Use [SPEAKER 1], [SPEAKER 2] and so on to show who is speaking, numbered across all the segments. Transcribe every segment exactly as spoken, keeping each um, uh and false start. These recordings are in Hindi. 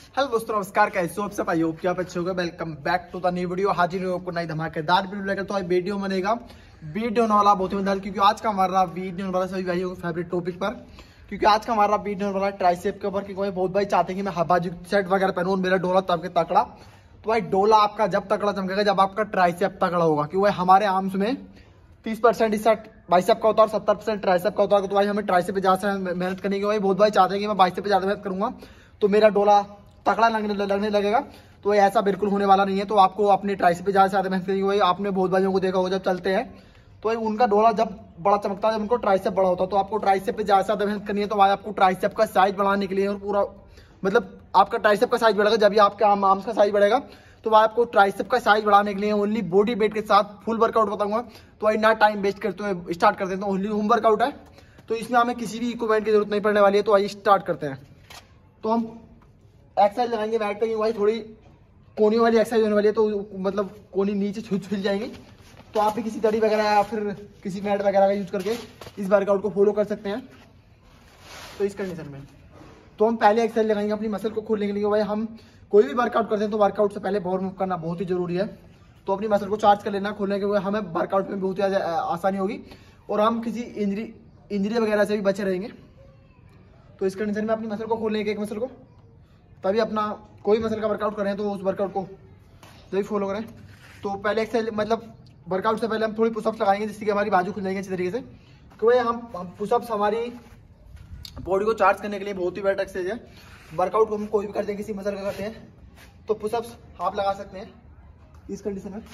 [SPEAKER 1] हेलो दोस्तों, नमस्कार। कैसे हो आप सब? आई होप कि आप अच्छे होंगे। Welcome back to the new video. हाजिर हो आपको नई धमाकेदार वीडियो लेकर। तो वीडियो बनेगा वीडियो होने वाला बहुत ही मजेदार, क्योंकि आज का हमारा वीडियो होने वाला सभी भाइयों के फेवरेट टॉपिक पर, क्योंकि आज का हमारा वीडियो होने वाला ट्राइसेप के ऊपर। क्योंकि बहुत भाई चाहते हैं कि मैं बाजू सेट वगैरह पहनूं, मेरा डोला तब के तकड़ा। तो भाई डोला आपका जब तकड़ा चमकेगा जब आपका ट्राइसेप तकड़ा होगा, क्योंकि भाई हमारे आर्म्स में तीस परसेंट इस बाइसेप का होता है और सत्तर परसेंट ट्राइसेप का होता है। तो भाई हमें ट्राइसेप पे ज्यादा मेहनत करनी है। भाई बहुत भाई चाहते हैं कि मैं बाइसेप पे ज्यादा मेहनत करूंगा तो मेरा डोला तकड़ा लगने लगने लगेगा। तो ऐसा बिल्कुल होने वाला नहीं है। तो आपको अपने ट्राइसेप पे ज्यादा से ज्यादा मेहनत करनी है। भाई आपने बहुत भाइयों को देखा होगा जब चलते हैं तो भाई उनका डोला जब बड़ा चमकता है, जब उनको ट्राइसेप बड़ा होता है। तो आपको ट्राइसेप पे ज्यादा से ज्यादा मेहनत करनी है। तो भाई आपको ट्राइसेप का साइज बढ़ाने के लिए और पूरा मतलब आपका ट्राइसेप का साइज बढ़ेगा जब भी आपके आर्म्स का साइज बढ़ेगा। तो भाई आपको ट्राइसेप का साइज बढ़ाने के लिए ओनली बॉडी वेट के साथ फुल वर्कआउट बताऊंगा। तो भाई ना टाइम वेस्ट करते हुए स्टार्ट करते हैं। तो ओनली होम वर्कआउट है, तो इसमें हमें किसी भी इक्विपमेंट की जरूरत नहीं पड़ने वाली है। तो आइए स्टार्ट करते हैं। तो हम एक्सरसाइज लगाएंगे बैठ कर। भाई थोड़ी कोनी वाली एक्सरसाइज होने वाली है, तो मतलब कोनी नीचे छुल छुल जाएंगी। तो आप भी किसी दड़ी वगैरह या फिर किसी मैट वगैरह का यूज करके इस वर्कआउट को फॉलो कर सकते हैं। तो इस कंडीशन में तो हम पहले एक्सरसाइज लगाएंगे अपनी मसल को खोलने के लिए। भाई हम कोई भी वर्कआउट करते हैं तो वर्कआउट से पहले पावर मूव करना बहुत ही जरूरी है। तो अपनी मसल को चार्ज कर लेना खोलने के लिए हमें वर्कआउट में बहुत ही आसानी होगी और हम किसी इंजरी इंजरी वगैरह से भी बचे रहेंगे। तो इस कंडीशन में अपनी मसल को खोलने के एक मसल को, तभी अपना कोई मसल का वर्कआउट करें तो उस वर्कआउट को जब फॉलो करें। तो पहले एक्सरसाइज मतलब वर्कआउट से पहले हम थोड़ी पुशअप्स लगाएंगे जिससे कि हमारी बाजू खुल जाएंगे अच्छी तरीके से। क्योंकि हम पुशअप्स हमारी बॉडी को चार्ज करने के लिए बहुत ही बेटर एक्सरसाइज है। वर्कआउट को हम कोई भी करते हैं, किसी मसल का करते हैं तो पुशअप्स आप लगा सकते हैं। इस कंडीशन में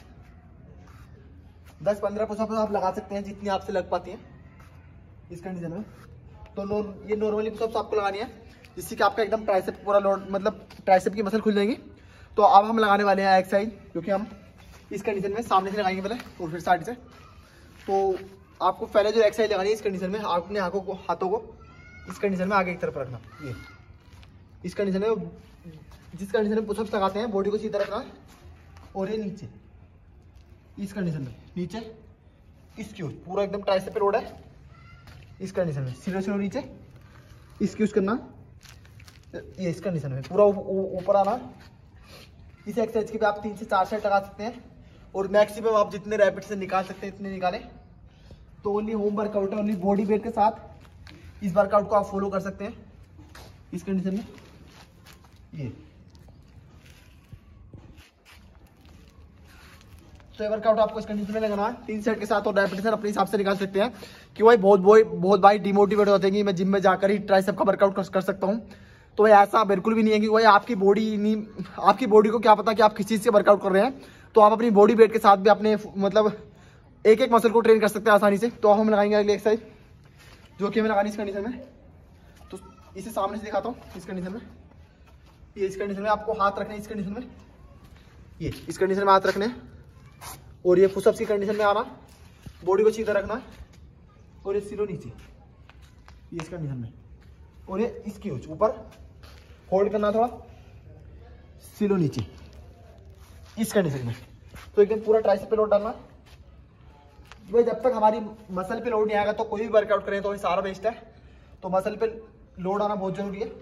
[SPEAKER 1] दस पंद्रह पुशअप्स आप लगा सकते हैं जितनी आपसे लग पाती हैं इस कंडीशन में। तो नो, ये नॉर्मली पुशअप्स आपको लगानी है जिससे कि आपका एकदम ट्राइसेप पूरा लोड मतलब ट्राइसेप की मसल खुल जाएंगी। तो अब हम लगाने वाले हैं एक्सरसाइज, क्योंकि हम इस कंडीशन में सामने से लगाएंगे पहले और फिर साइड से। तो आपको पहले जो एक्सरसाइज लगानी है इस कंडीशन में अपने आंखों को हाथों को इस कंडीशन में आगे की तरफ रखना। ये इस कंडीशन में जिस कंडीशन में पुशअप्स लगाते हैं बॉडी को सीधा रखना और ये नीचे इस कंडीशन में नीचे इसकी पूरा एकदम ट्राइसेप पे लोड है। इस कंडीशन में सीधे सीधे नीचे इसकी यूज करना। ये इस कंडीशन में पूरा ऊपर आना। इस एक्सरसाइज के भी आप तीन से चार सेट लगा सकते हैं और मैक्सिमम आप जितने रैपिड से निकाल सकते हैं इतने निकालें। तो ओनली होम वर्कआउट है, ओनली बॉडी वेट के साथ इस वर्कआउट को आप फॉलो कर सकते हैं इस कंडीशन में। ये तो ये वर्कआउट आपको इस कंडीशन में लगाना है तीन सेट के साथ और रेपिटेशन अपने हिसाब से निकाल सकते हैं। कि भाई बहुत बहुत भाई डिमोटिवेट होते हैं कि मैं जिम में जाकर ही ट्राइसेप का वर्कआउट कर, कर सकता हूं। तो भाई ऐसा बिल्कुल भी नहीं है कि भाई आपकी बॉडी नहीं, आपकी बॉडी को क्या पता कि आप किस चीज से वर्कआउट कर रहे हैं। तो आप अपनी बॉडी वेट के साथ भी अपने मतलब एक एक मसल को ट्रेन कर सकते हैं आसानी से। तो हम लगाएंगे अगली एक्सरसाइज जो कि हमें लगानी इस कंडीशन में। तो इसे सामने से दिखाता हूँ इस कंडीशन में। ये इस कंडीशन में आपको हाथ रखने इस कंडीशन में, ये इस कंडीशन में हाथ रखने और ये पुशअप्स की कंडीशन में आना, बॉडी को सीधा रखना और ये सिरो नीचे ये इस कंडीशन में और ये इसकी ऊपर होल्ड करना थोड़ा सिरो नीचे इस कंडीशन में। तो एकदम पूरा ट्राइसेप पे लोड डालना। भाई जब तक हमारी मसल पे लोड नहीं आएगा तो कोई भी वर्कआउट करें तो सारा बेस्ट है। तो मसल पे लोड आना बहुत जरूरी है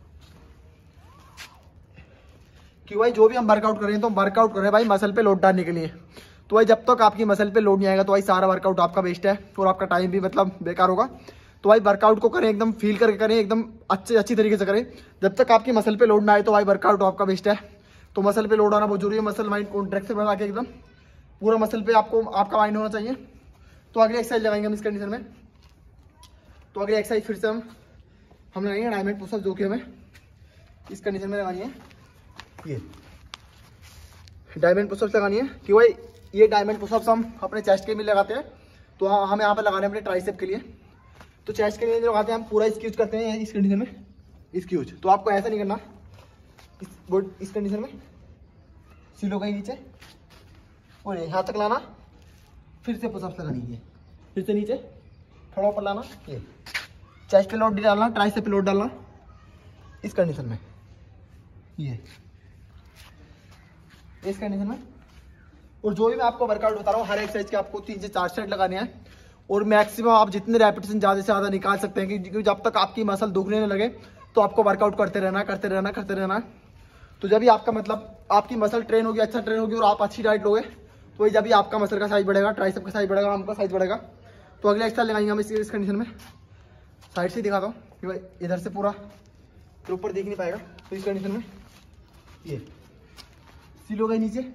[SPEAKER 1] कि भाई जो भी हम वर्कआउट करें तो वर्कआउट करें भाई मसल पे लोड डालने के लिए। तो भाई जब तक आपकी मसल पे लोड नहीं आएगा तो भाई सारा वर्कआउट आपका वेस्ट है और आपका टाइम भी मतलब बेकार होगा। तो भाई वर्कआउट को करें एकदम फील करके करें, एकदम अच्छे अच्छी तरीके से करें। जब तक आपकी मसल पे लोड ना आए तो भाई वर्कआउट आपका वेस्ट है। तो मसल पे लोड आना बहुत जरूरी है। मसल माइंड कॉन्ट्रैक्ट से बना के एकदम पूरा मसल पे आपको आपका माइंड होना चाहिए। तो अगली एक्सरसाइज लगाएंगे हम इस कंडीशन में। तो अगली एक्सरसाइज फिर से हम हम लगाएंगे डायमंड पुशअप, जो कि हमें इस कंडीशन में लगानी है। ये डायमंड पुशअप्स लगानी है कि भाई ये डायमंड पुशअप्स हम अपने चेस्ट के लिए लगाते हैं। तो हम यहाँ पे लगाने अपने ट्राइसेप के लिए। तो चेस्ट के लिए जो लगाते हैं हम पूरा इसकी यूज करते हैं इस कंडीशन में इसकी यूज। तो आपको ऐसा नहीं करना इस बोर्ड इस कंडीशन में सीलो कहीं नीचे और यहाँ तक लाना, फिर से पुशअप्स लगानी है, फिर से नीचे थोड़ा ऊपर लाना, ये चेस्ट पे लोड डालना, ट्राइसेप पे लोड डालना इस कंडीशन में, ये इस कंडीशन में। और जो भी मैं आपको वर्कआउट बता रहा हूँ हर एक्सरसाइज के आपको तीन से चार सेट लगाने हैं और मैक्सिमम आप जितने रेपिटेशन ज़्यादा से ज़्यादा निकाल सकते हैं, क्योंकि जब तक आपकी मसल दुखने न लगे तो आपको वर्कआउट करते रहना करते रहना करते रहना। तो जब भी आपका मतलब आपकी मसल ट्रेन होगी, अच्छा ट्रेन होगी और आप अच्छी डाइट लोगे तो वही जब भी आपका मसल का साइज बढ़ेगा, ट्राइसेप का साइज बढ़ेगा, आर्म का साइज बढ़ेगा। तो अगले एक्सरसाइज लगाएंगे हम इस, इस कंडीशन में। साइड से दिखाता हूँ कि भाई इधर से पूरा ऊपर देख नहीं पाएगा। तो इस कंडीशन में ये सील हो गई नीचे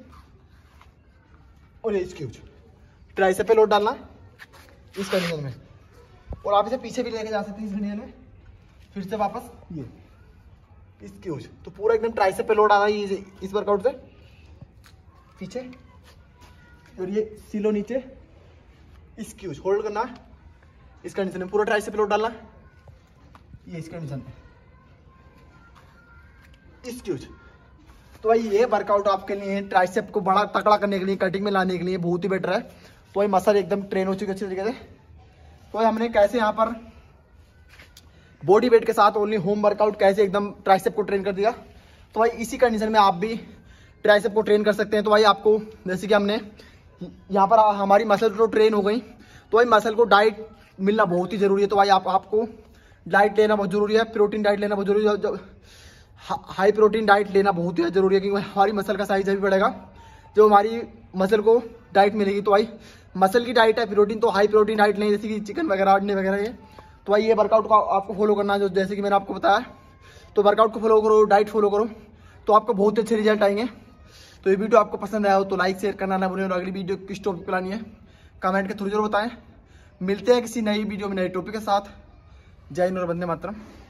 [SPEAKER 1] और ये स्क्यूज, ट्राइसेप पे लोड डालना इस कंडीशन में, और आप इसे पीछे भी लेके जा सकते हैं इस कंडीशन में। फिर से वापस ये स्क्यूज, तो पूरा एकदम ट्राइसेप पे लोड आ रहा है इस वर्कआउट से पीछे, और ये सीलो नीचे स्क्यूज होल्ड करना इस कंडीशन में, पूरा ट्राइसेप पे लोड डालना ये इस कंडीशन में स्क्यूज। तो भाई ये वर्कआउट आपके लिए ट्राइसेप को बड़ा तकड़ा करने के लिए, कटिंग में लाने के लिए बहुत ही बेटर है। तो भाई मसल एकदम ट्रेन हो चुकी है अच्छी तरीके से। तो भाई हमने कैसे यहाँ पर बॉडी वेट के साथ ओनली होम वर्कआउट कैसे एकदम ट्राइसेप को ट्रेन कर दिया। तो भाई इसी कंडीशन में आप भी ट्राइसेप को ट्रेन कर सकते हैं। तो भाई आपको जैसे कि हमने यहाँ पर हमारी मसल तो ट्रेन हो गई, तो भाई मसल को डाइट मिलना बहुत ही जरूरी है। तो भाई आप आपको डाइट लेना बहुत जरूरी है, प्रोटीन डाइट लेना बहुत जरूरी है। जब हाई प्रोटीन डाइट लेना बहुत ही जरूरी है, क्योंकि हमारी मसल का साइज भी बढ़ेगा जो हमारी मसल को डाइट मिलेगी। तो भाई मसल की डाइट है प्रोटीन, तो हाई प्रोटीन डाइट लें जैसे कि चिकन वगैरह, अंडे वगैरह ये। तो भाई ये वर्कआउट को आपको फॉलो करना है, जो जैसे कि मैंने आपको बताया। तो वर्कआउट को फॉलो करो, डाइट फॉलो करो, तो आपको बहुत अच्छे रिजल्ट आएंगे। तो ये वीडियो आपको पसंद आया हो तो लाइक शेयर करना ना भूलें, और अगली वीडियो किस टॉपिक पर लानी है कमेंट के थ्रू जरूर बताएं। मिलते हैं किसी नई वीडियो में नए टॉपिक के साथ। जय हिंद और वंदे मातरम।